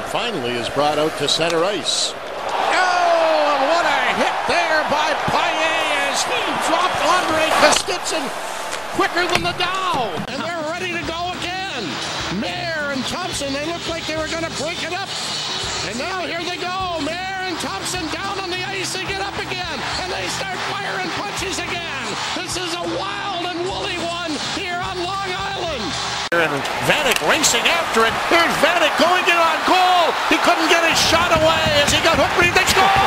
finally is brought out to center ice. Oh, and what a hit there by Paille as he dropped Andre Kostitsyn quicker than the Dow. And they're ready to go again. Mayer and Thompson, they looked like they were going to break it up. And now here they go. Mayer and Thompson down on the ice. They get up again. And they start firing punches again. This is a wild and woolly one here on Long Island. And Vanek racing after it. Here's Vanek going in on goal. He couldn't get his shot away as he got hooked, but he thinks, score!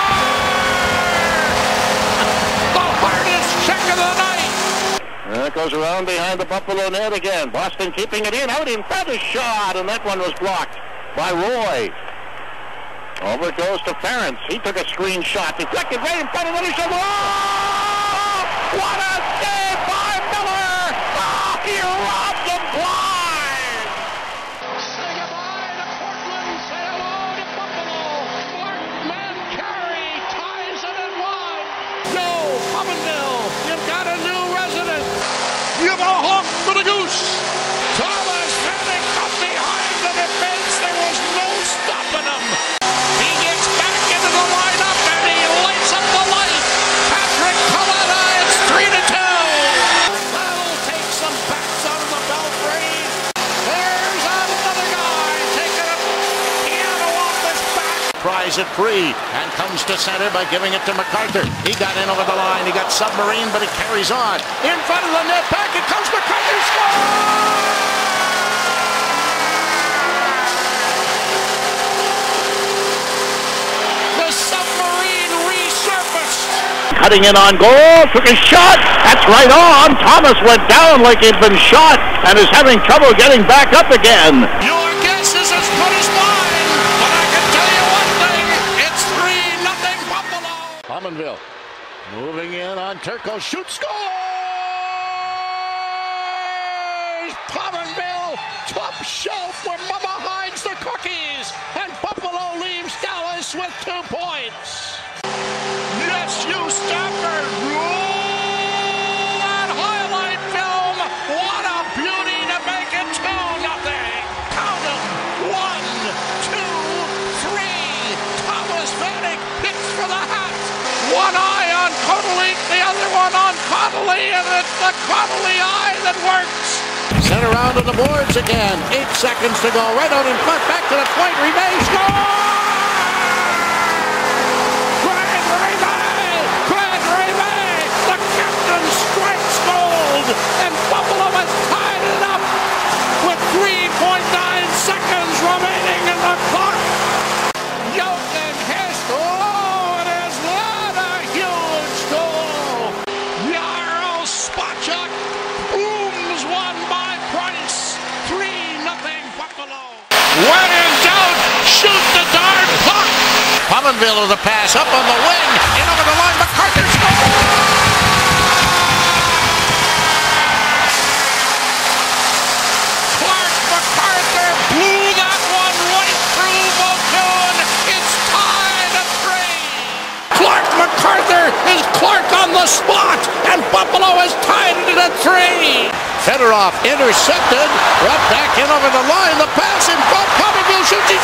The hardest check of the night. And it goes around behind the Buffalo net again. Boston keeping it in. Out in front, a shot, and that one was blocked by Roy. Over it goes to Ference. He took a screen shot. Deflected right in front of the shot. Oh! What a save by Miller! Oh, he robbed them blind! Say goodbye to Portland. Say hello to Buffalo. Mark Mancari ties it at one. Joe Pominville, you've got a new resident. You go home for the goose. Thomas Vanek up behind the defense. There was no stopping him. He gets back into the lineup and he lights up the light. Patrick Kaleta, it's 3-2. That'll take some bats out of the belfry. There's another guy taking a piano off his back. Tries it free and comes to center by giving it to MacArthur. He got in over the line. He got submarine, but he carries on. In front of the net, back it comes MacArthur. Score! Cutting in on goal, took a shot, that's right on. Thomas went down like he'd been shot and is having trouble getting back up again. Your guess is as good as mine, but I can tell you one thing, it's 3-0 Buffalo. Pominville moving in on Turco, shoots, scores! Pominville, top shelf where Mama hides the cookies, and Buffalo leaves Dallas with 2 points. Yes, you Stafford, roll that highlight film. What a beauty to make it 2-0. Count them. 1, 2, 3. Thomas Vanek picks for the hat. One eye on Connolly, the other one on Connolly, and it's the Connolly eye that works. Sent around to the boards again. 8 seconds to go. Right out in front, back to the point. Rimet scores! And Buffalo has tied it up with 3.9 seconds remaining in the clock. Jochen Hess, oh, and is that a huge goal? Jarl Spacek booms one by Price. 3-0 Buffalo. When in doubt, shoot the darn puck. Pominville with a pass up on the wing, in over the line, MacArthur scores! Blew that one right through Muldoon. It's tied at 3. Clark MacArthur is Clark on the spot, and Buffalo has tied it at 3. Fedorov intercepted, brought back in over the line. The pass in front. Pominville shoots.